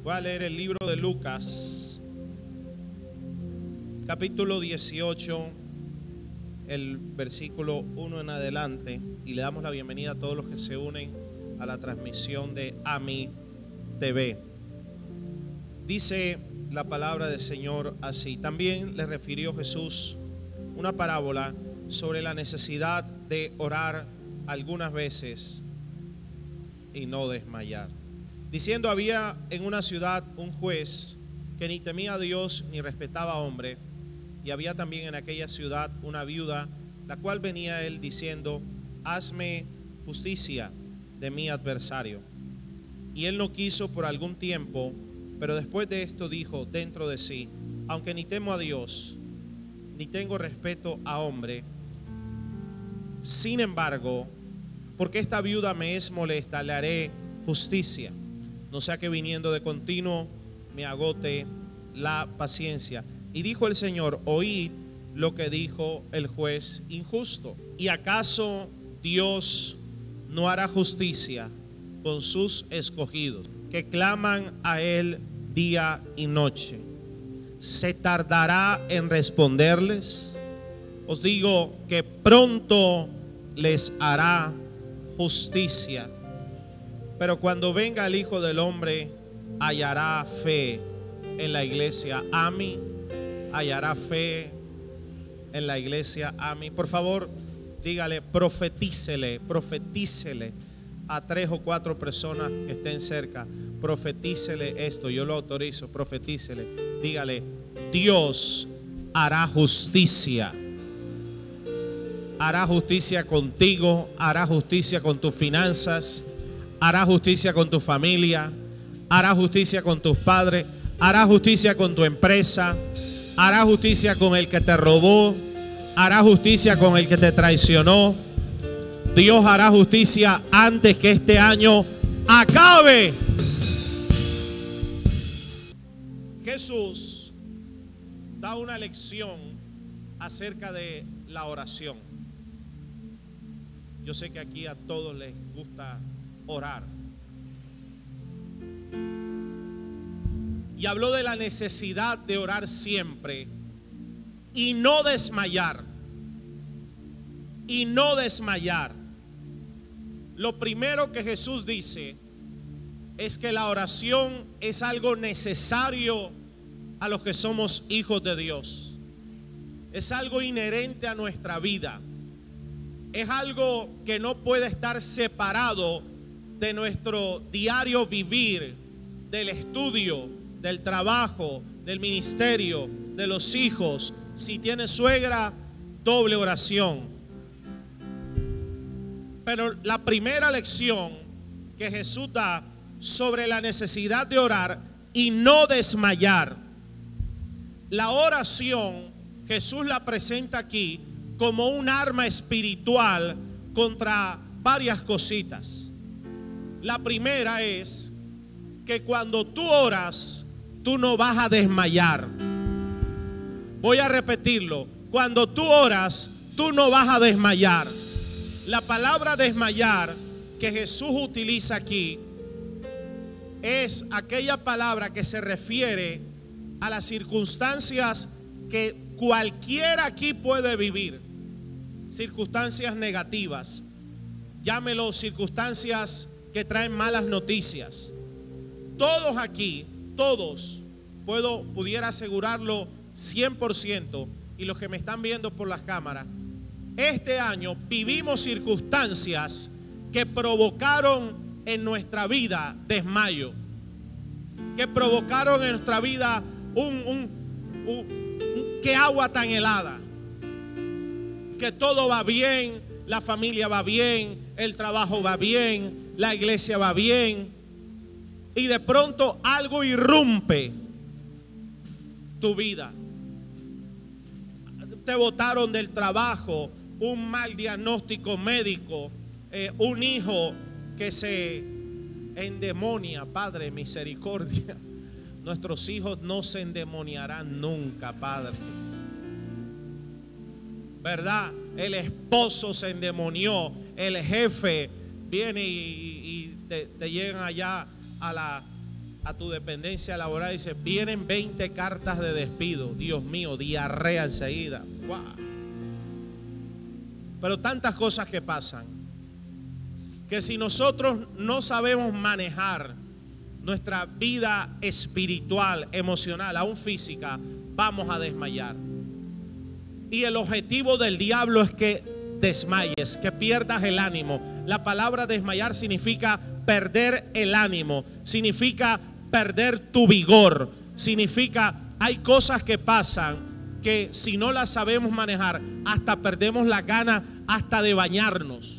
Voy a leer el libro de Lucas, capítulo 18, el versículo 1 en adelante, y le damos la bienvenida a todos los que se unen a la transmisión de AMI TV. Dice la palabra del Señor así: también le refirió Jesús una parábola sobre la necesidad de orar algunas veces y no desmayar, diciendo: había en una ciudad un juez que ni temía a Dios ni respetaba a hombre, y había también en aquella ciudad una viuda, la cual venía a él diciendo: hazme justicia de mi adversario. Y él no quiso por algún tiempo, pero después de esto dijo dentro de sí: aunque ni temo a Dios ni tengo respeto a hombre, sin embargo, porque esta viuda me es molesta, le haré justicia, no sea que viniendo de continuo me agote la paciencia. Y dijo el Señor: oíd lo que dijo el juez injusto. ¿Y acaso Dios no hará justicia con sus escogidos, que claman a él día y noche? ¿Se tardará en responderles? Os digo que pronto les hará justicia. Pero cuando venga el Hijo del Hombre, hallará fe en la iglesia AMI. Hallará fe en la iglesia AMI. Por favor, dígale, profetícele a 3 o 4 personas que estén cerca. Profetícele esto, yo lo autorizo. Profetícele, dígale: Dios hará justicia. Hará justicia contigo, hará justicia con tus finanzas, hará justicia con tu familia, hará justicia con tus padres, hará justicia con tu empresa, hará justicia con el que te robó, hará justicia con el que te traicionó. Dios hará justicia antes que este año acabe. Jesús da una lección acerca de la oración. Yo sé que aquí a todos les gusta orar. Y habló de la necesidad de orar siempre y no desmayar. Y no desmayar. Lo primero que Jesús dice es que la oración es algo necesario a los que somos hijos de Dios. Es algo inherente a nuestra vida. Es algo que no puede estar separado de nuestro diario vivir, del estudio, del trabajo, del ministerio, de los hijos. Si tienes suegra, doble oración. Pero la primera lección que Jesús da sobre la necesidad de orar y no desmayar. La oración, Jesús la presenta aquí como un arma espiritual contra varias cositas. La primera es que cuando tú oras, tú no vas a desmayar. Voy a repetirlo: cuando tú oras, tú no vas a desmayar. La palabra desmayar que Jesús utiliza aquí es aquella palabra que se refiere a las circunstancias que cualquiera aquí puede vivir. Circunstancias negativas, llámelo circunstancias que traen malas noticias. Todos aquí, todos, pudiera asegurarlo 100%, y los que me están viendo por las cámaras, este año vivimos circunstancias que provocaron en nuestra vida desmayo, que provocaron en nuestra vida qué agua tan helada, que todo va bien, la familia va bien, el trabajo va bien, la iglesia va bien, y de pronto algo irrumpe tu vida. Te botaron del trabajo, un mal diagnóstico médico, un hijo que se endemonia. Padre, misericordia. Nuestros hijos no se endemoniarán nunca, Padre. ¿Verdad? El esposo se endemonió, el jefe viene y te llegan allá a a tu dependencia laboral y dices, vienen 20 cartas de despido. Dios mío, diarrea enseguida. ¡Wow! Pero tantas cosas que pasan, que si nosotros no sabemos manejar nuestra vida espiritual, emocional, aún física, vamos a desmayar. Y el objetivo del diablo es que desmayes, que pierdas el ánimo. La palabra desmayar significa perder el ánimo, significa perder tu vigor, significa hay cosas que pasan que si no las sabemos manejar, hasta perdemos la gana hasta de bañarnos.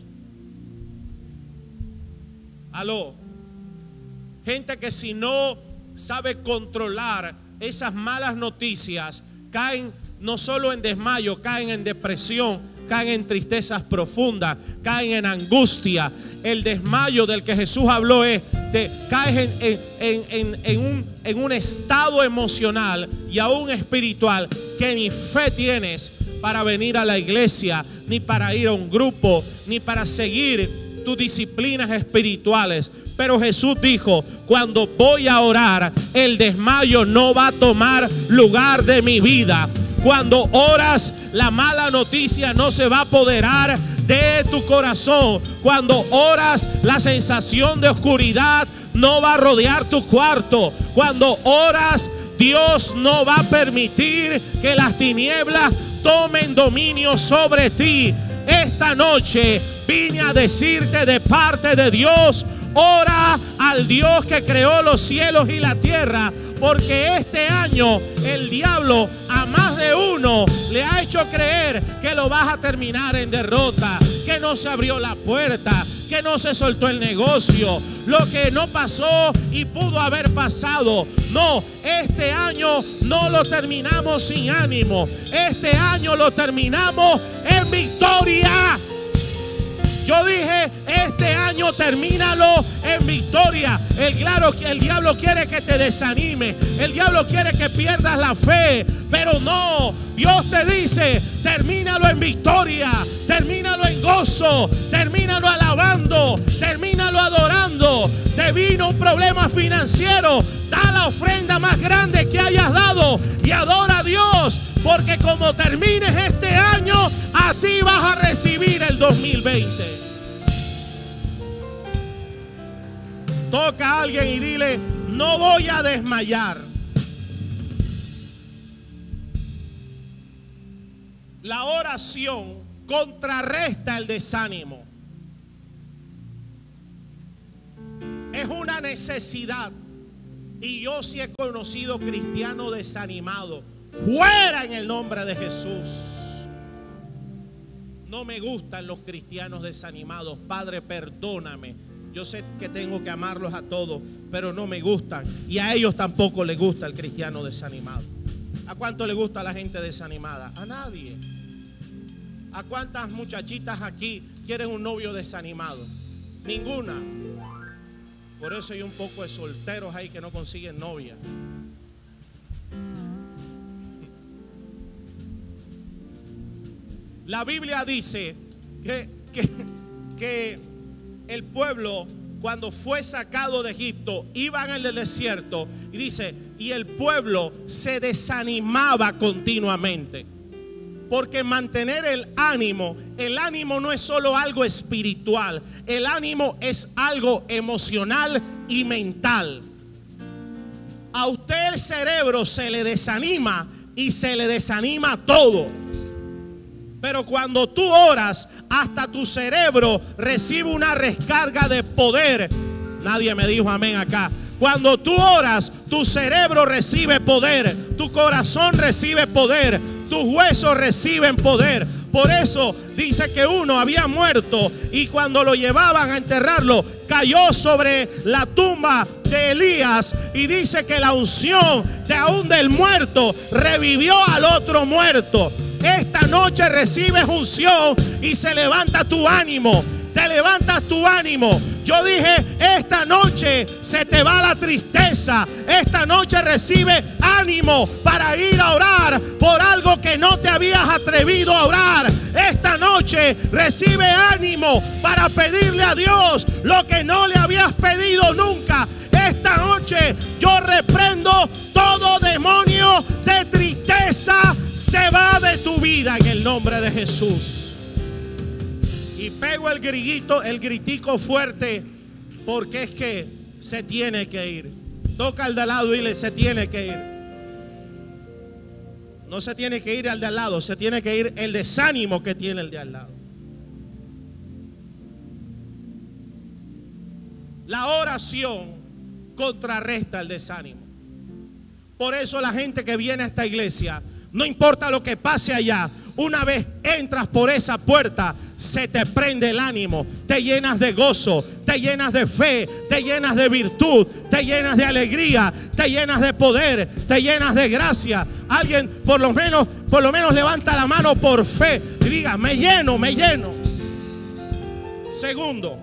Aló. Gente que si no sabe controlar esas malas noticias, caen no solo en desmayo, caen en depresión, caen en tristezas profundas, caen en angustia. El desmayo del que Jesús habló es, te caes en un estado emocional y aún espiritual que ni fe tienes para venir a la iglesia, ni para ir a un grupo, ni para seguir tus disciplinas espirituales. Pero Jesús dijo, cuando voy a orar, el desmayo no va a tomar lugar de mi vida. Cuando oras, la mala noticia no se va a apoderar de tu corazón. Cuando oras, la sensación de oscuridad no va a rodear tu cuarto. Cuando oras, Dios no va a permitir que las tinieblas tomen dominio sobre ti. Esta noche vine a decirte de parte de Dios, ora al Dios que creó los cielos y la tierra, porque este año el diablo a más de uno le ha hecho creer que lo vas a terminar en derrota, que no se abrió la puerta, que no se soltó el negocio, lo que no pasó y pudo haber pasado. No, este año no lo terminamos sin ánimo, este año lo terminamos en victoria. Yo dije, este año termínalo en victoria. El diablo quiere que te desanime. El diablo quiere que pierdas la fe. Pero no, Dios te dice, termínalo en victoria. Termínalo en gozo. Termínalo alabando. Termínalo adorando. Te vino un problema financiero. Da la ofrenda más grande que hayas dado y adora a Dios. Porque como termines este año, así vas a recibir el 2020. Toca a alguien y dile, no voy a desmayar. La oración contrarresta el desánimo. Es una necesidad. Y yo sí he conocido cristianos desanimados. Fuera en el nombre de Jesús. No me gustan los cristianos desanimados. Padre, perdóname. Yo sé que tengo que amarlos a todos, pero no me gustan. Y a ellos tampoco les gusta el cristiano desanimado. ¿A cuánto le gusta la gente desanimada? A nadie. ¿A cuántas muchachitas aquí quieren un novio desanimado? Ninguna. Por eso hay un poco de solteros ahí que no consiguen novia. La Biblia dice que el pueblo, cuando fue sacado de Egipto, iban en el desierto y dice, y el pueblo se desanimaba continuamente. Porque mantener el ánimo no es solo algo espiritual, el ánimo es algo emocional y mental. A usted el cerebro se le desanima y se le desanima todo. Pero cuando tú oras, hasta tu cerebro recibe una recarga de poder. Nadie me dijo amén acá. Cuando tú oras, tu cerebro recibe poder, tu corazón recibe poder, tus huesos reciben poder. Por eso dice que uno había muerto y cuando lo llevaban a enterrarlo, cayó sobre la tumba de Elías y dice que la unción de aún del muerto revivió al otro muerto. Esta noche recibes unción y se levanta tu ánimo. Te levantas tu ánimo. Yo dije, esta noche se te va la tristeza. Esta noche recibe ánimo para ir a orar por algo que no te habías atrevido a orar. Esta noche recibe ánimo para pedirle a Dios lo que no le habías pedido nunca. Esta noche yo nombre de Jesús. Y pego el gritico fuerte, porque es que se tiene que ir. Toca al de al lado y dile: se tiene que ir. No se tiene que ir al de al lado, se tiene que ir el desánimo que tiene el de al lado. La oración contrarresta el desánimo. Por eso la gente que viene a esta iglesia, no importa lo que pase allá, una vez entras por esa puerta, se te prende el ánimo, te llenas de gozo, te llenas de fe, te llenas de virtud, te llenas de alegría, te llenas de poder, te llenas de gracia. Alguien por lo menos levanta la mano por fe y diga: me lleno, me lleno. Segundo,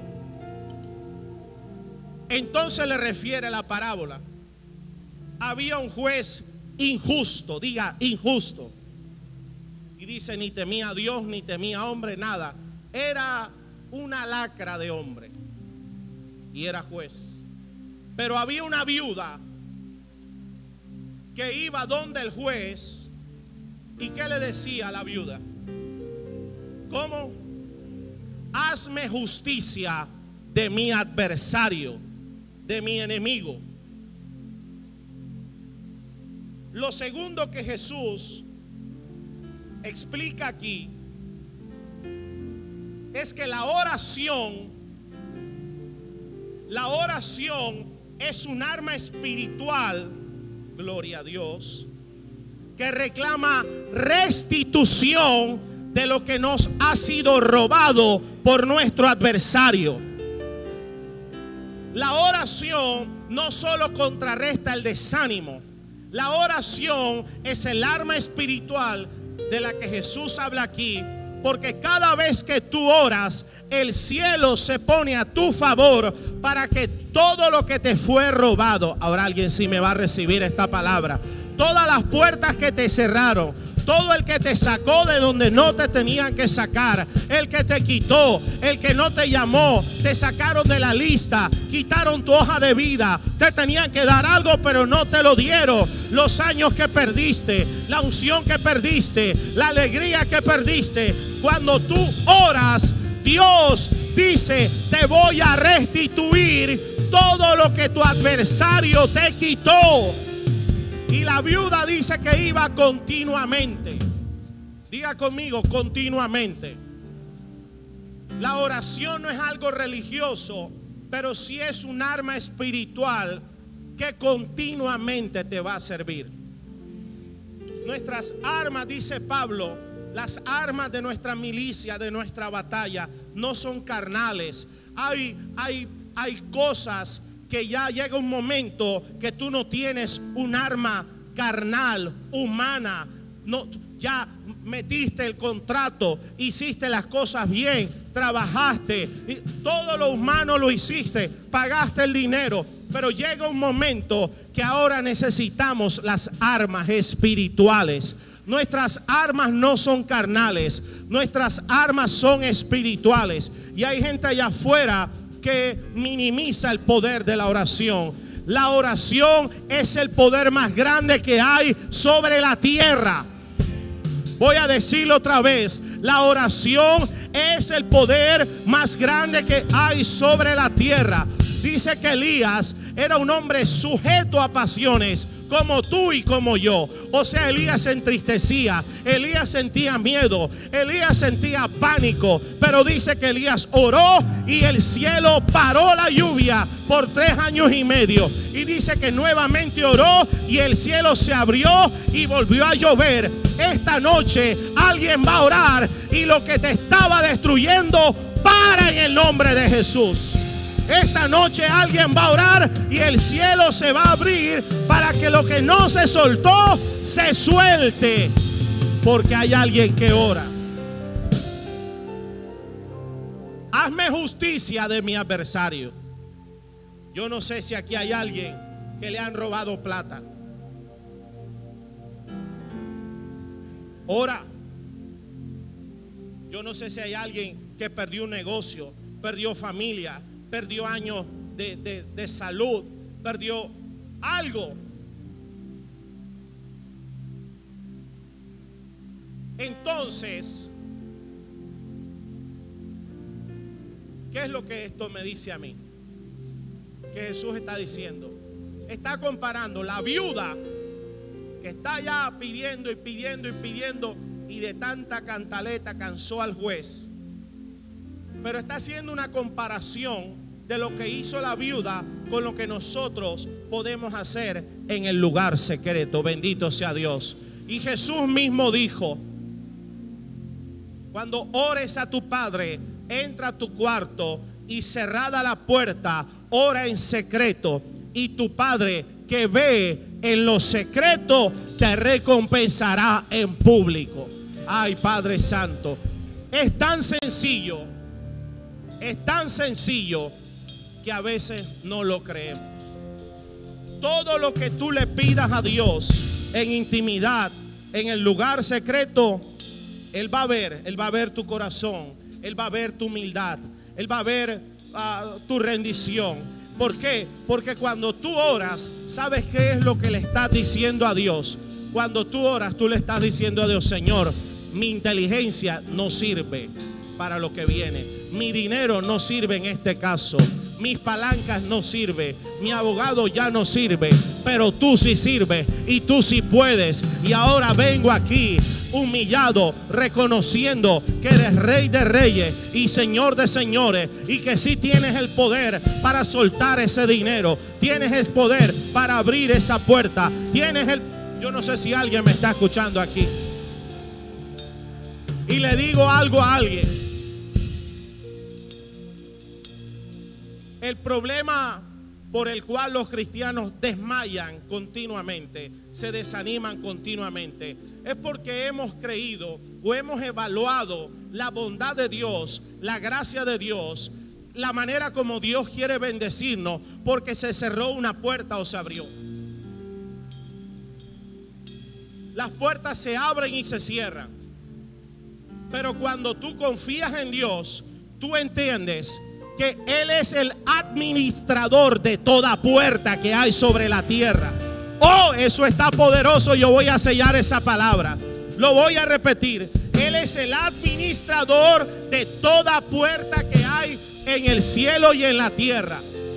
entonces le refiere la parábola. Había un juez injusto, diga injusto. Y dice: ni temía a Dios, ni temía a hombre, nada. Era una lacra de hombre y era juez. Pero había una viuda que iba donde el juez. ¿Y qué le decía a la viuda? ¿Cómo? Hazme justicia de mi adversario, de mi enemigo. Lo segundo que Jesús explica aquí es que la oración es un arma espiritual, gloria a Dios, que reclama restitución de lo que nos ha sido robado por nuestro adversario. La oración no solo contrarresta el desánimo. La oración es el arma espiritual de la que Jesús habla aquí, porque cada vez que tú oras, el cielo se pone a tu favor para que todo lo que te fue robado, ahora alguien sí me va a recibir esta palabra, todas las puertas que te cerraron, todo el que te sacó de donde no te tenían que sacar, el que te quitó, el que no te llamó, te sacaron de la lista, quitaron tu hoja de vida, te tenían que dar algo pero no te lo dieron, los años que perdiste, la unción que perdiste, la alegría que perdiste. Cuando tú oras, Dios dice: te voy a restituir todo lo que tu adversario te quitó. Y la viuda dice que iba continuamente. Diga conmigo: continuamente. La oración no es algo religioso, pero sí es un arma espiritual que continuamente te va a servir. Nuestras armas, dice Pablo, las armas de nuestra milicia, de nuestra batalla, no son carnales. Hay cosas que ya llega un momento que tú no tienes un arma carnal, humana. No, ya metiste el contrato, hiciste las cosas bien, trabajaste, todo lo humano lo hiciste, pagaste el dinero. Pero llega un momento que ahora necesitamos las armas espirituales. Nuestras armas no son carnales, nuestras armas son espirituales. Y hay gente allá afuera que minimiza el poder de la oración. La oración es el poder más grande que hay sobre la tierra. Voy a decirlo otra vez: la oración es el poder más grande que hay sobre la tierra. Dice que Elías era un hombre sujeto a pasiones, como tú y como yo. O sea, Elías se entristecía, Elías sentía miedo, Elías sentía pánico. Pero dice que Elías oró y el cielo paró la lluvia por 3 años y medio. Y dice que nuevamente oró y el cielo se abrió y volvió a llover. Esta noche alguien va a orar y lo que te estaba destruyendo para en el nombre de Jesús. Esta noche alguien va a orar y el cielo se va a abrir para que lo que no se soltó se suelte, porque hay alguien que ora. Hazme justicia de mi adversario. Yo no sé si aquí hay alguien que le han robado plata. Ora. Yo no sé si hay alguien que perdió un negocio, perdió familia, perdió años de salud, perdió algo. Entonces, ¿qué es lo que esto me dice a mí? Que Jesús está diciendo. Está comparando la viuda que está ya pidiendo y pidiendo y pidiendo, y de tanta cantaleta cansó al juez. Pero está haciendo una comparación de lo que hizo la viuda con lo que nosotros podemos hacer en el lugar secreto. Bendito sea Dios. Y Jesús mismo dijo: cuando ores a tu Padre, entra a tu cuarto y cerrada la puerta, ora en secreto, y tu Padre que ve en lo secreto te recompensará en público. Ay, Padre Santo, es tan sencillo que a veces no lo creemos. Todo lo que tú le pidas a Dios en intimidad, en el lugar secreto, Él va a ver tu corazón, Él va a ver tu humildad, Él va a ver tu rendición. ¿Por qué? Porque cuando tú oras, ¿sabes qué es lo que le estás diciendo a Dios? Cuando tú oras, tú le estás diciendo a Dios: Señor, mi inteligencia no sirve para lo que viene. Mi dinero no sirve en este caso. Mis palancas no sirven. Mi abogado ya no sirve. Pero tú sí sirves y tú sí puedes. Y ahora vengo aquí humillado, reconociendo que eres Rey de Reyes y Señor de Señores, y que sí tienes el poder para soltar ese dinero. Tienes el poder para abrir esa puerta. Yo no sé si alguien me está escuchando aquí. Y le digo algo a alguien. El problema por el cual los cristianos desmayan continuamente, se desaniman continuamente, es porque hemos creído o hemos evaluado la bondad de Dios, la gracia de Dios, la manera como Dios quiere bendecirnos, porque se cerró una puerta o se abrió. Las puertas se abren y se cierran. Pero cuando tú confías en Dios, tú entiendes que Él es el administrador de toda puerta que hay sobre la tierra. Oh, eso está poderoso. Yo voy a sellar esa palabra. Lo voy a repetir. Él es el administrador de toda puerta que hay en el cielo y en la tierra.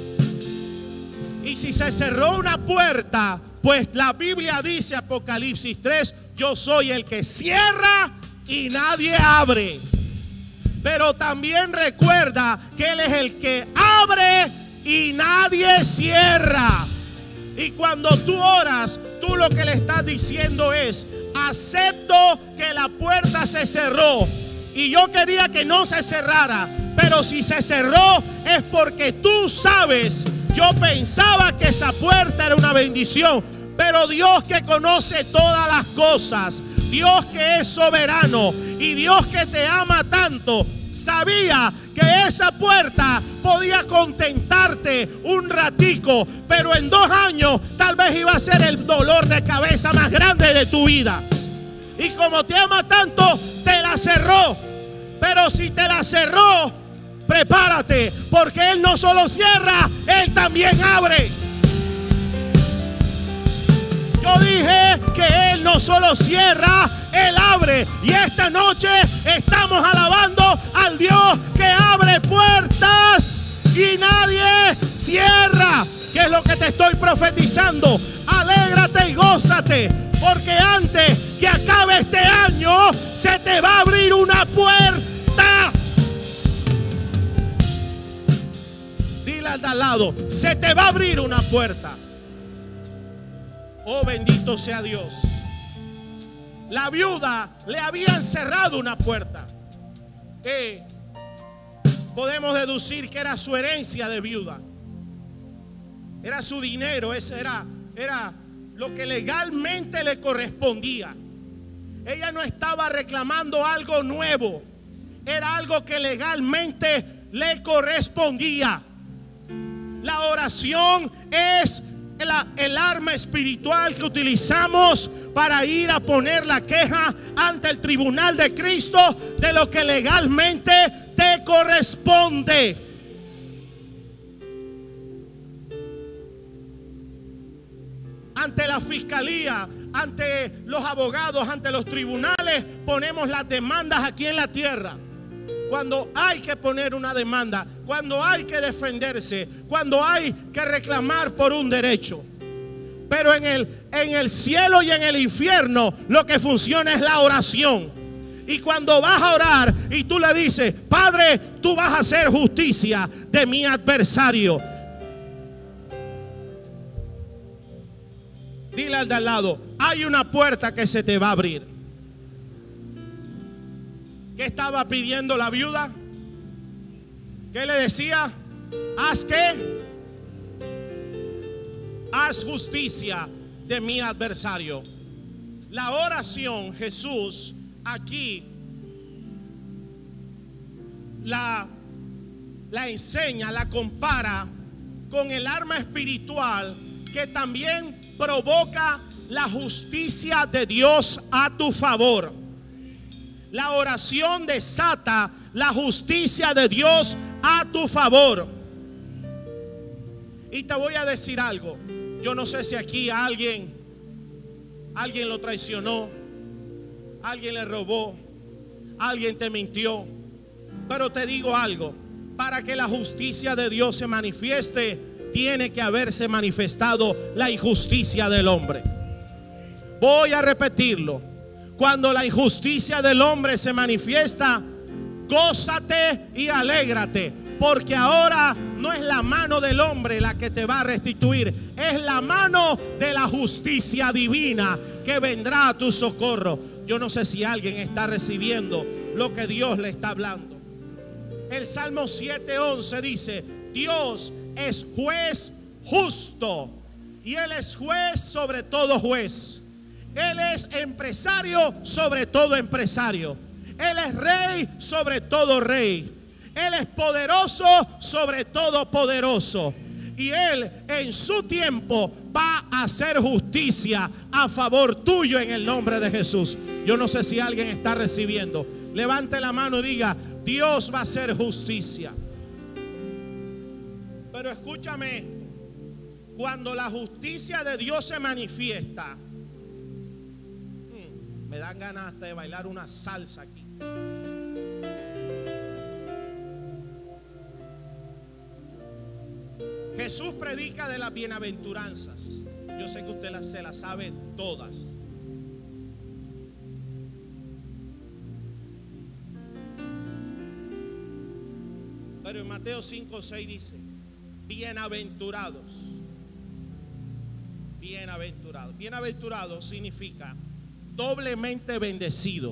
Y si se cerró una puerta, pues la Biblia dice, Apocalipsis 3, yo soy el que cierra y nadie abre. Pero también recuerda que Él es el que abre y nadie cierra. Y cuando tú oras, tú lo que le estás diciendo es: acepto que la puerta se cerró y yo quería que no se cerrara, pero si se cerró es porque tú sabes, yo pensaba que esa puerta era una bendición, pero Dios que conoce todas las cosas, Dios que es soberano y Dios que te ama tanto, sabía que esa puerta podía contentarte un ratico, pero en 2 años tal vez iba a ser el dolor de cabeza más grande de tu vida. Y como te ama tanto, te la cerró. Pero si te la cerró, prepárate, porque Él no solo cierra, Él también abre. Yo dije que Él no solo cierra, Él abre. Y esta noche estamos alabando al Dios que abre puertas y nadie cierra. ¿Qué es lo que te estoy profetizando? Alégrate y gózate, porque antes que acabe este año se te va a abrir una puerta. Dile al de al lado: se te va a abrir una puerta. Oh, bendito sea Dios. La viuda le habían cerrado una puerta. Podemos deducir que era su herencia de viuda. Era su dinero, ese era lo que legalmente le correspondía. Ella no estaba reclamando algo nuevo, era algo que legalmente le correspondía. La oración es el arma espiritual que utilizamos para ir a poner la queja ante el tribunal de Cristo de lo que legalmente te corresponde. Ante la fiscalía, ante los abogados, ante los tribunales, ponemos las demandas aquí en la tierra. Cuando hay que poner una demanda, cuando hay que defenderse, cuando hay que reclamar por un derecho. Pero en el cielo y en el infierno lo que funciona es la oración. Y cuando vas a orar y tú le dices: Padre, tú vas a hacer justicia de mi adversario. Dile al de al lado: hay una puerta que se te va a abrir. ¿Qué estaba pidiendo la viuda? ¿Qué le decía? ¿Haz qué? Haz justicia de mi adversario. La oración, Jesús aquí la enseña, la compara con el arma espiritual que también provoca la justicia de Dios a tu favor. La oración desata la justicia de Dios a tu favor. Y te voy a decir algo. Yo no sé si aquí alguien lo traicionó, alguien le robó, alguien te mintió. Pero te digo algo: para que la justicia de Dios se manifieste, tiene que haberse manifestado la injusticia del hombre. Voy a repetirlo. Cuando la injusticia del hombre se manifiesta, gózate y alégrate, porque ahora no es la mano del hombre la que te va a restituir, es la mano de la justicia divina que vendrá a tu socorro. Yo no sé si alguien está recibiendo lo que Dios le está hablando. El Salmo 7:11 dice: Dios es juez justo y Él es juez sobre todo juez. Él es empresario sobre todo empresario. Él es rey sobre todo rey. Él es poderoso sobre todo poderoso. Y Él en su tiempo va a hacer justicia a favor tuyo en el nombre de Jesús. Yo no sé si alguien está recibiendo. Levante la mano y diga: Dios va a hacer justicia. Pero escúchame, cuando la justicia de Dios se manifiesta, me dan ganas hasta de bailar una salsa aquí. Jesús predica de las bienaventuranzas. Yo sé que usted se las sabe todas. Pero en Mateo 5:6 dice: bienaventurados. Bienaventurados. Bienaventurado significa doblemente bendecido.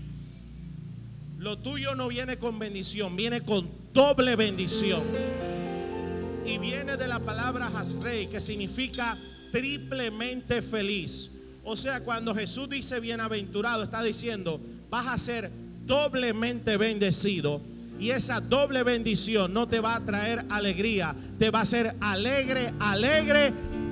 Lo tuyo no viene con bendición, viene con doble bendición. Y viene de la palabra Hasrei, que significa triplemente feliz. O sea, cuando Jesús dice bienaventurado, está diciendo: vas a ser doblemente bendecido. Y esa doble bendición no te va a traer alegría, te va a hacer alegre, alegre.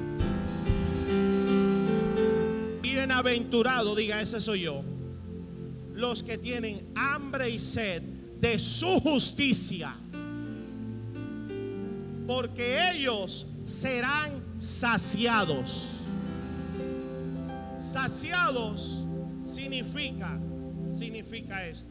Bienaventurado, diga: ese soy yo. Los que tienen hambre y sed de su justicia, porque ellos serán saciados. Saciados significa esto: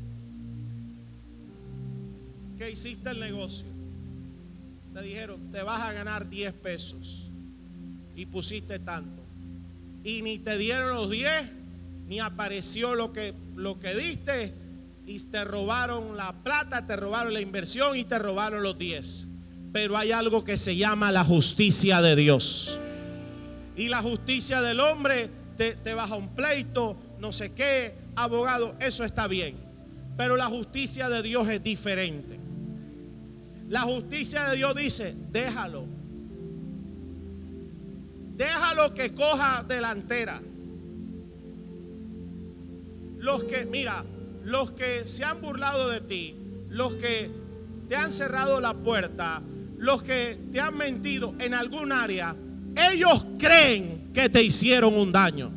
que hiciste el negocio, te dijeron: te vas a ganar 10 pesos y pusiste tanto, y ni te dieron los 10, ni apareció lo que diste, y te robaron la plata, te robaron la inversión y te robaron los 10. Pero hay algo que se llama la justicia de Dios. Y la justicia del hombre te baja un pleito, no sé qué, abogado, eso está bien. Pero la justicia de Dios es diferente. La justicia de Dios dice: déjalo. Déjalo que coja delantera. Los que se han burlado de ti, los que te han cerrado la puerta, los que te han mentido en algún área, ellos creen que te hicieron un daño.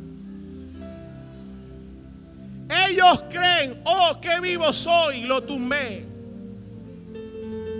Ellos creen: oh, qué vivo soy, lo tumbé.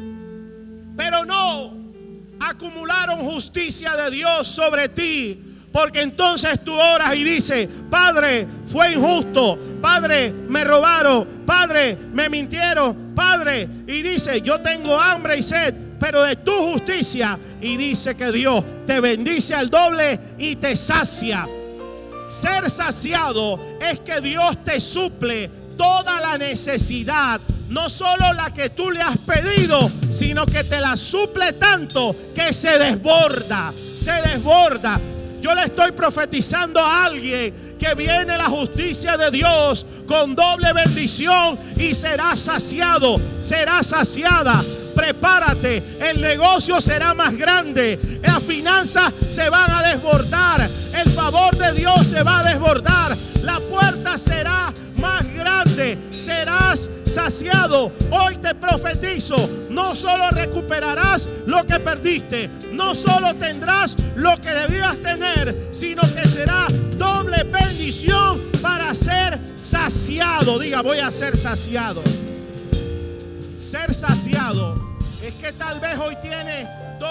Pero no acumularon justicia de Dios sobre ti, Porque entonces tú oras y dices: Padre, fue injusto, Padre, me robaron, Padre, me mintieron, Padre. Y dice: yo tengo hambre y sed, pero de tu justicia. Y dice que Dios te bendice al doble y te sacia. Ser saciado es que Dios te suple toda la necesidad, no solo la que tú le has pedido, sino que te la suple tanto que se desborda, se desborda. Yo le estoy profetizando a alguien que viene la justicia de Dios con doble bendición y será saciado, será saciada. Prepárate, el negocio será más grande, las finanzas se van a desbordar, el favor de Dios se va a desbordar, la puerta será más grande, serás saciado. Hoy te profetizo: no solo recuperarás lo que perdiste, no solo tendrás lo que debías tener, sino que será doble bendición para ser saciado. Diga: voy a ser saciado. Ser saciado es que tal vez hoy tienes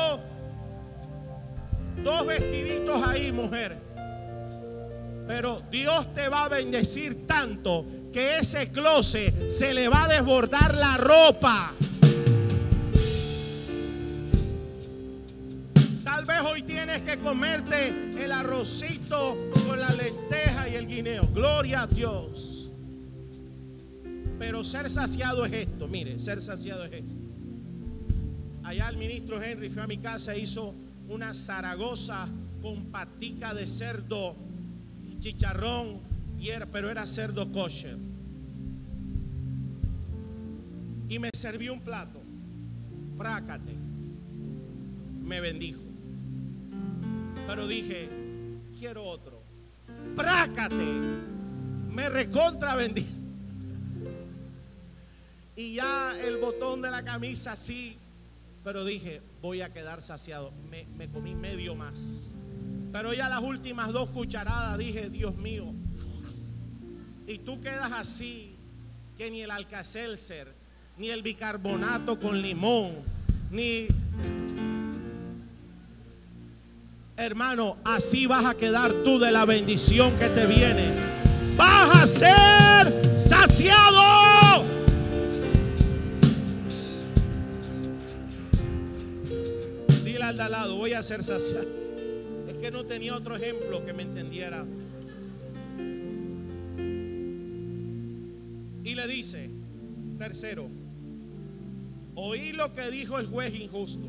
dos vestiditos ahí, mujer, pero Dios te va a bendecir tanto que ese closet se le va a desbordar la ropa. Tal vez hoy tienes que comerte el arrocito con la lenteja y el guineo. Gloria a Dios. Pero ser saciado es esto. Mire, ser saciado es esto. Allá el ministro Henry fue a mi casa e hizo una Zaragoza con patica de cerdo y chicharrón, pero era cerdo kosher. Y me serví un plato. Prácate. Me bendijo. Pero dije: quiero otro. Prácate. Me recontra bendijo. Y ya el botón de la camisa así. Pero dije: voy a quedar saciado. Me comí medio más. Pero ya las últimas 2 cucharadas dije: Dios mío. Y tú quedas así, que ni el Alka-Seltzer, ni el bicarbonato con limón, ni... Hermano, así vas a quedar tú de la bendición que te viene. Vas a ser saciado. Dile al de al lado: voy a ser saciado. Es que no tenía otro ejemplo que me entendiera. Y le dice, tercero: oí lo que dijo el juez injusto.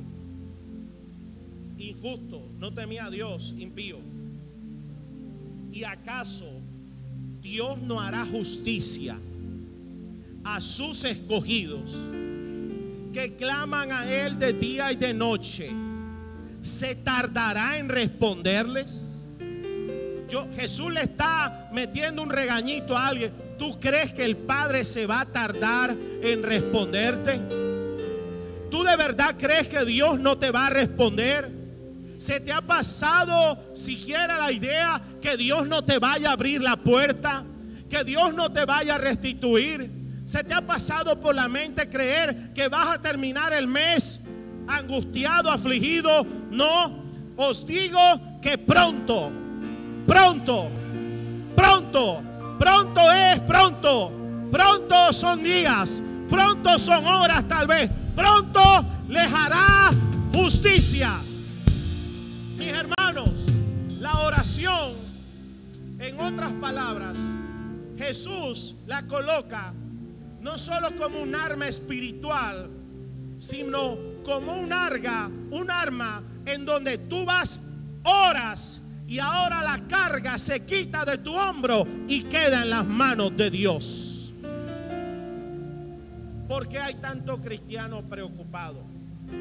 Injusto, no temía a Dios, impío. ¿Y acaso Dios no hará justicia a sus escogidos que claman a Él de día y de noche? ¿Se tardará en responderles? Jesús le está metiendo un regañito a alguien. ¿Tú crees que el Padre se va a tardar en responderte? ¿Tú de verdad crees que Dios no te va a responder? ¿Se te ha pasado siquiera la idea que Dios no te vaya a abrir la puerta? ¿Que Dios no te vaya a restituir? ¿Se te ha pasado por la mente creer que vas a terminar el mes angustiado, afligido? No, os digo que pronto, pronto, pronto, pronto es pronto. Pronto son días, pronto son horas tal vez. Pronto les hará justicia. Mis hermanos, la oración, en otras palabras, Jesús la coloca no solo como un arma espiritual, sino como un arma en donde tú vas, oras, y ahora la carga se quita de tu hombro y queda en las manos de Dios. ¿Por qué hay tanto cristiano preocupado?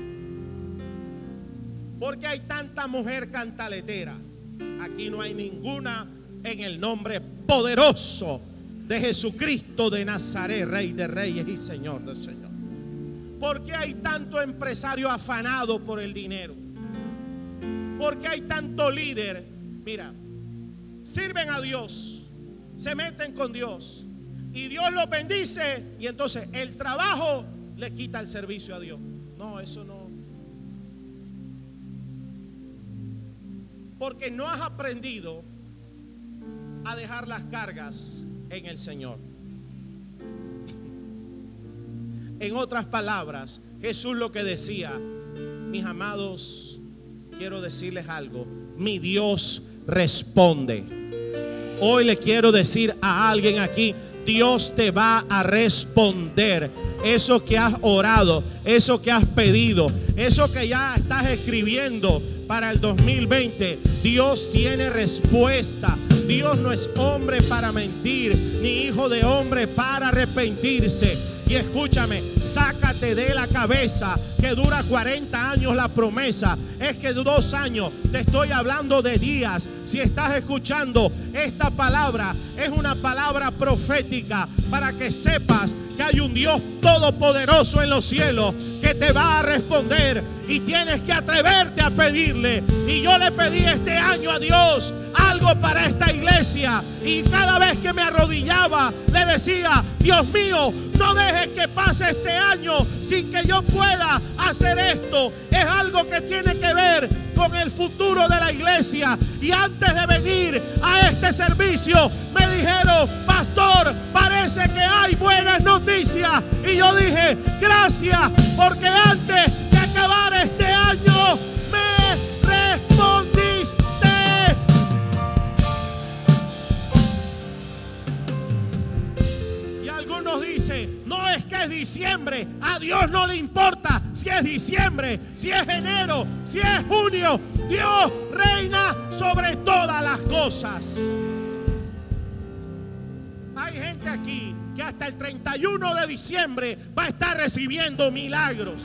¿Por qué hay tanta mujer cantaletera? Aquí no hay ninguna en el nombre poderoso de Jesucristo de Nazaret, Rey de reyes y Señor de señores. ¿Por qué hay tanto empresario afanado por el dinero? ¿Por qué hay tanto líder? Mira, sirven a Dios, se meten con Dios y Dios los bendice, y entonces el trabajo le quita el servicio a Dios. No, eso no. Porque no has aprendido a dejar las cargas en el Señor. En otras palabras, Jesús lo que decía: mis amados, quiero decirles algo, mi Dios responde. Hoy le quiero decir a alguien aquí: Dios te va a responder. Eso que has orado, eso que has pedido, eso que ya estás escribiendo para el 2020, Dios tiene respuesta. Dios no es hombre para mentir, ni hijo de hombre para arrepentirse. Y escúchame, sácate de la cabeza que dura 40 años la promesa. Es que 2 años, te estoy hablando de días. Si estás escuchando esta palabra, es una palabra profética para que sepas que hay un Dios todopoderoso en los cielos que te va a responder, y tienes que atreverte a pedirle. Y yo le pedí este año a Dios algo para esta iglesia, y cada vez que me arrodillaba le decía: Dios mío, no dejes que pase este año sin que yo pueda hacer esto. Es algo que tiene que ver con el futuro de la iglesia. Y antes de venir a este servicio me dijeron: pastor, parece que hay buenas noticias. Y yo dije: gracias, porque antes de acabar este año me respondiste. Y algunos dicen: no, es que es diciembre. A Dios no le importa si es diciembre, si es enero, si es junio. Dios reina sobre todas las cosas. Hay gente aquí que hasta el 31 de diciembre va a estar recibiendo milagros.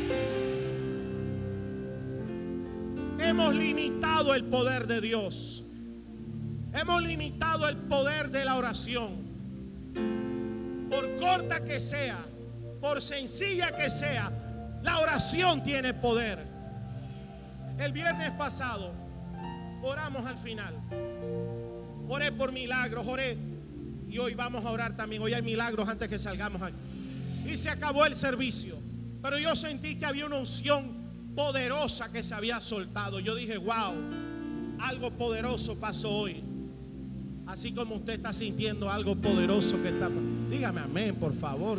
Hemos limitado el poder de Dios. Hemos limitado el poder de la oración. Por corta que sea, por sencilla que sea, la oración tiene poder. El viernes pasado oramos al final. Oré por milagros, oré. Y hoy vamos a orar también. Hoy hay milagros antes que salgamos aquí. Y se acabó el servicio. Pero yo sentí que había una unción poderosa que se había soltado. Yo dije: wow, algo poderoso pasó hoy. Así como usted está sintiendo algo poderoso que está. Dígame amén, por favor.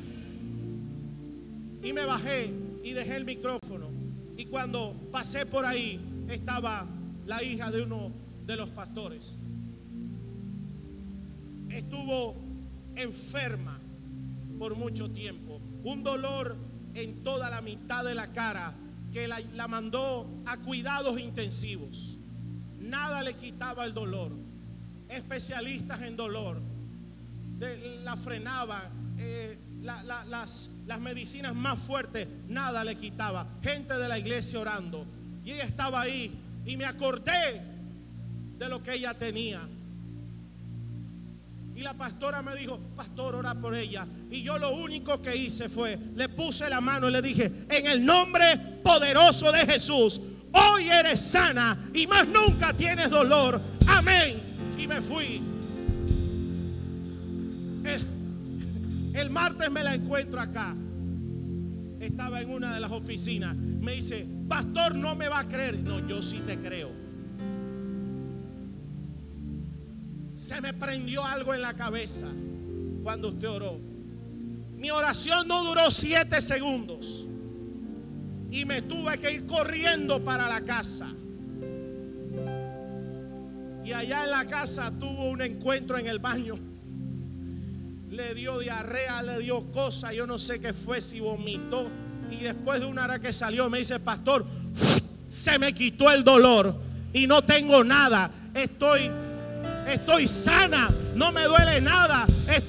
Y me bajé y dejé el micrófono. Y cuando pasé por ahí, estaba la hija de uno de los pastores. Estuvo enferma por mucho tiempo. Un dolor en toda la mitad de la cara que la mandó a cuidados intensivos. Nada le quitaba el dolor. Especialistas en dolor la frenaban. Las medicinas más fuertes, nada le quitaba. Gente de la iglesia orando. Y ella estaba ahí. Y me acordé de lo que ella tenía. Y la pastora me dijo: pastor, ora por ella. Y yo lo único que hice fue, le puse la mano y le dije: en el nombre poderoso de Jesús, hoy eres sana y más nunca tienes dolor. Amén. Y me fui. El martes me la encuentro acá. Estaba en una de las oficinas. Me dice: pastor, no me va a creer. No, yo sí te creo. Se me prendió algo en la cabeza cuando usted oró. Mi oración no duró 7 segundos. Y me tuve que ir corriendo para la casa. Y allá en la casa tuvo un encuentro en el baño. Le dio diarrea, le dio cosa, yo no sé qué fue, si vomitó. Y después de una hora que salió me dice: pastor, se me quitó el dolor y no tengo nada. Estoy sana, no me duele nada.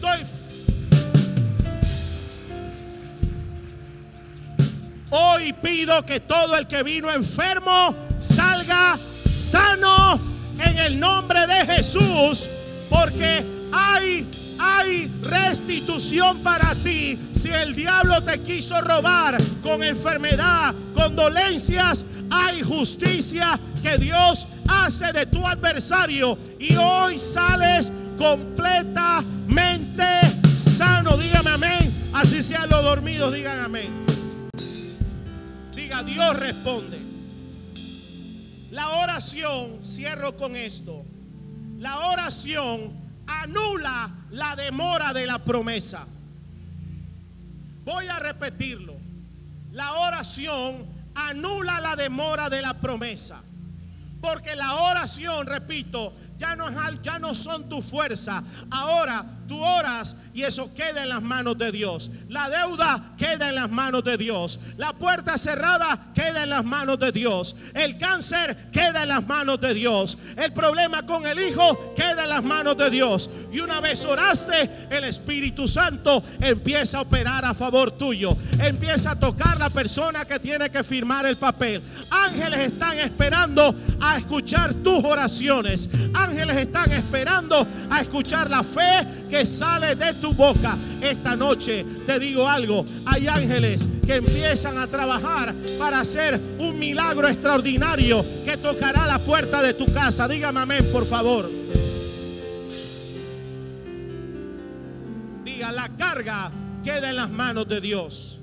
Hoy pido que todo el que vino enfermo salga sano en el nombre de Jesús, porque hay restitución para ti. Si el diablo te quiso robar con enfermedad, con dolencias, hay justicia que Dios hace de tu adversario, y hoy sales completamente sano. Dígame amén. Así sean los dormidos, digan amén. Diga: Dios responde. La oración, cierro con esto, la oración anula la demora de la promesa. Voy a repetirlo. La oración anula la demora de la promesa. Porque la oración, repito, ya no son tu fuerza. Ahora tú oras y eso queda en las manos de Dios. La deuda queda en las manos de Dios. La puerta cerrada queda en las manos de Dios. El cáncer queda en las manos de Dios. El problema con el hijo queda en las manos de Dios. Y una vez oraste, el Espíritu Santo empieza a operar a favor tuyo. Empieza a tocar la persona que tiene que firmar el papel. Ángeles están esperando a escuchar tus oraciones. Ángeles están esperando a escuchar la fe que sale de tu boca. Esta noche te digo algo. Hay ángeles que empiezan a trabajar para hacer un milagro extraordinario que tocará la puerta de tu casa. Dígame amén, por favor. Diga, la carga queda en las manos de Dios.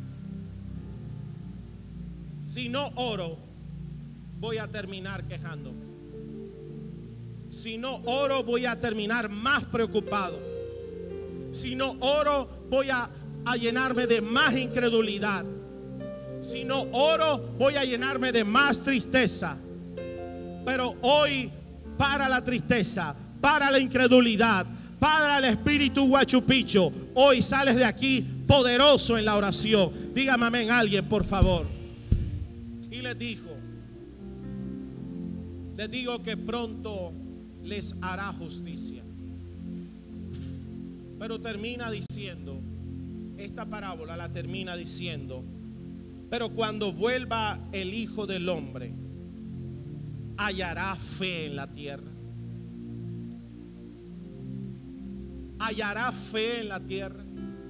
Si no oro, voy a terminar quejándome. Si no oro, voy a terminar más preocupado. Si no oro, voy a llenarme de más incredulidad. Si no oro, voy a llenarme de más tristeza. Pero hoy, para la tristeza, para la incredulidad, para el espíritu guachupicho, hoy sales de aquí poderoso en la oración. Dígame amén alguien, por favor. Y les digo que pronto les hará justicia. Pero termina diciendo, esta parábola la termina diciendo, pero cuando vuelva el Hijo del Hombre, hallará fe en la tierra. Hallará fe en la tierra.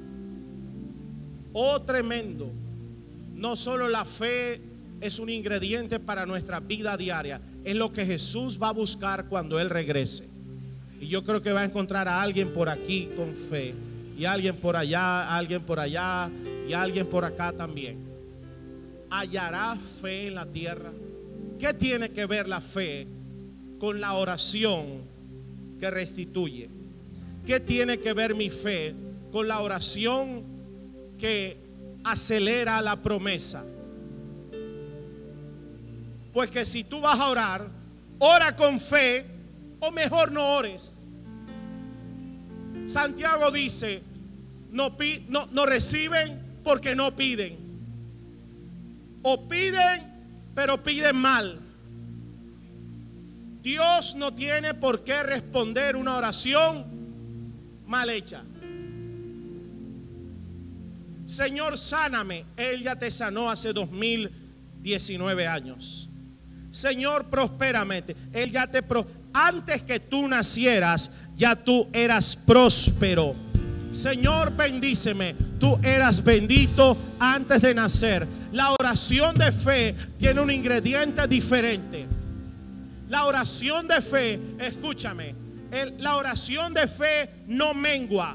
Oh, tremendo. No solo la fe es un ingrediente para nuestra vida diaria, es lo que Jesús va a buscar cuando Él regrese. Y yo creo que va a encontrar a alguien por aquí con fe, y alguien por allá, alguien por allá, y alguien por acá también. Hallará fe en la tierra. ¿Qué tiene que ver la fe con la oración que restituye? ¿Qué tiene que ver mi fe con la oración que acelera la promesa? Pues que si tú vas a orar, ora con fe, o mejor no ores. Santiago dice, no reciben porque no piden. O piden, pero piden mal. Dios no tiene por qué responder una oración mal hecha. Señor, sáname. Él ya te sanó hace 2019 años. Señor, prospérame. Él ya te antes que tú nacieras, ya tú eras próspero. Señor, bendíceme. Tú eras bendito antes de nacer. La oración de fe tiene un ingrediente diferente. La oración de fe, escúchame, la oración de fe no mengua.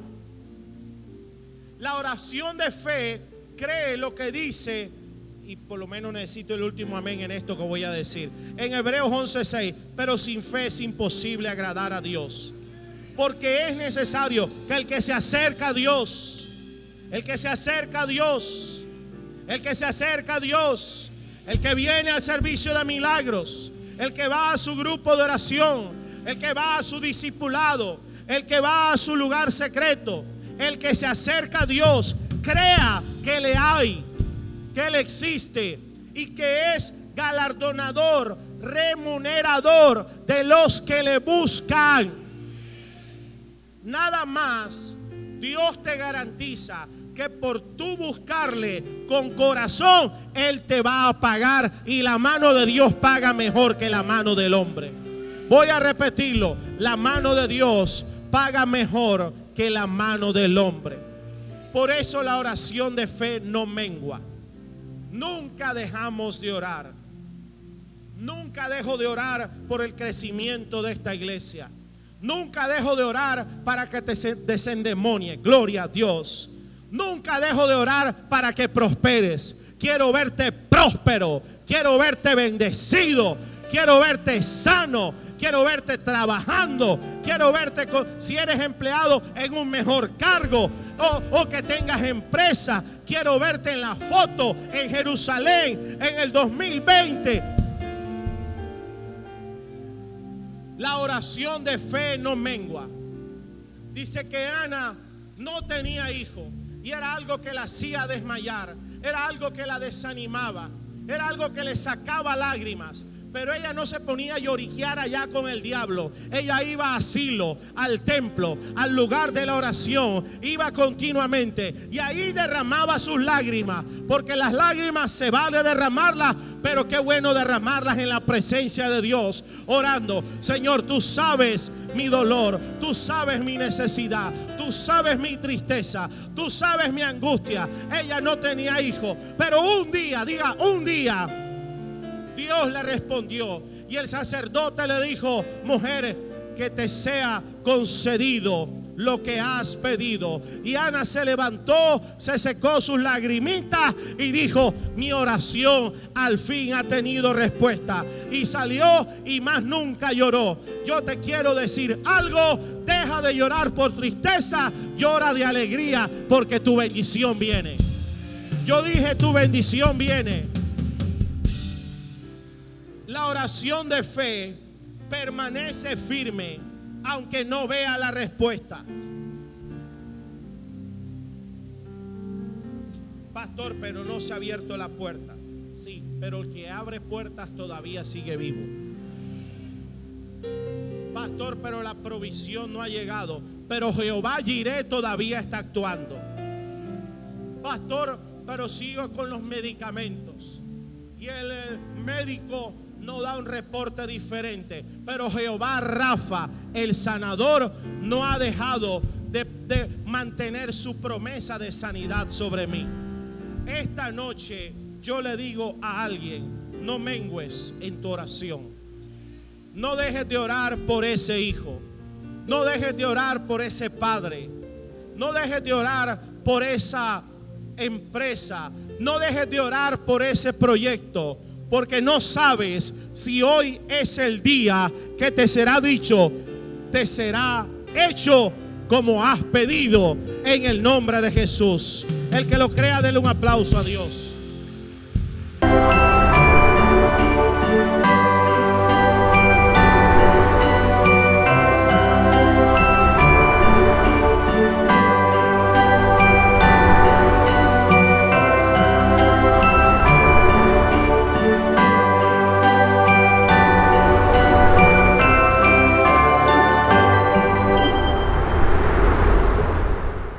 La oración de fe cree lo que dice. Y por lo menos necesito el último amén en esto que voy a decir. En Hebreos 11:6, pero sin fe es imposible agradar a Dios. Porque es necesario que el que se acerca a Dios, el que se acerca a Dios, el que se acerca a Dios, el que viene al servicio de milagros, el que va a su grupo de oración, el que va a su discipulado, el que va a su lugar secreto, el que se acerca a Dios, crea que le hay, que Él existe y que es galardonador, remunerador de los que le buscan. Nada más Dios te garantiza que por tú buscarle con corazón, Él te va a pagar, y la mano de Dios paga mejor que la mano del hombre. Voy a repetirlo, la mano de Dios paga mejor que la mano del hombre. Por eso la oración de fe no mengua. Nunca dejamos de orar. Nunca dejo de orar por el crecimiento de esta iglesia. Nunca dejo de orar para que te desendemonie. Gloria a Dios. Nunca dejo de orar para que prosperes. Quiero verte próspero. Quiero verte bendecido. quiero verte sano, quiero verte trabajando, quiero verte si eres empleado en un mejor cargo o que tengas empresa. Quiero verte en la foto en Jerusalén en el 2020. La oración de fe no mengua. Dice que Ana no tenía hijo y era algo que la hacía desmayar, era algo que la desanimaba, era algo que le sacaba lágrimas. Pero ella no se ponía a lloriquear allá con el diablo. Ella iba a Silo, al templo, al lugar de la oración. Iba continuamente y ahí derramaba sus lágrimas. Porque las lágrimas se vale derramarlas, pero qué bueno derramarlas en la presencia de Dios. Orando, Señor, tú sabes mi dolor, tú sabes mi necesidad, tú sabes mi tristeza, tú sabes mi angustia. Ella no tenía hijo, pero un día, diga un día, Dios le respondió y el sacerdote le dijo: mujer, que te sea concedido lo que has pedido. Y Ana se levantó, se secó sus lagrimitas y dijo: mi oración al fin ha tenido respuesta. Y salió y más nunca lloró. Yo te quiero decir algo: deja de llorar por tristeza, llora de alegría, porque tu bendición viene. Yo dije, tu bendición viene. La oración de fe permanece firme aunque no vea la respuesta. Pastor, pero no se ha abierto la puerta. Sí, pero el que abre puertas todavía sigue vivo. Pastor, pero la provisión no ha llegado, pero Jehová Jireh todavía está actuando. Pastor, pero sigo con los medicamentos y el médico no da un reporte diferente, pero Jehová Rafa, el sanador, no ha dejado de mantener su promesa de sanidad sobre mí. Esta noche yo le digo a alguien: no mengues en tu oración. No dejes de orar por ese hijo, no dejes de orar por ese padre, no dejes de orar por esa empresa, no dejes de orar por ese proyecto. Porque no sabes si hoy es el día que te será dicho, te será hecho como has pedido, en el nombre de Jesús. El que lo crea, denle un aplauso a Dios.